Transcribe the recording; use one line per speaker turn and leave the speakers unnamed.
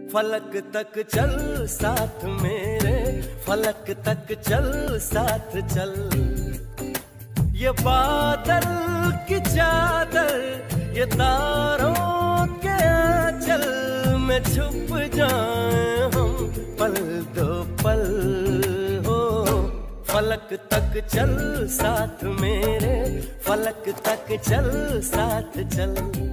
फलक तक चल साथ मेरे, फलक तक चल साथ चल। ये बादल की चादर, ये तारों के आंचल में छुप जाए हम पल दो पल हो। फलक तक चल साथ मेरे, फलक तक चल साथ चल।